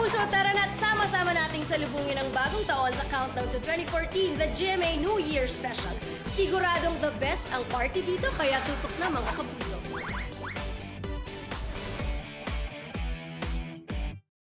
kapuso, tara na't sama-sama nating salubungin ang bagong taon sa Countdown to 2014, the GMA New Year Special. Siguradong the best ang party dito, kaya tutok na mga kapuso.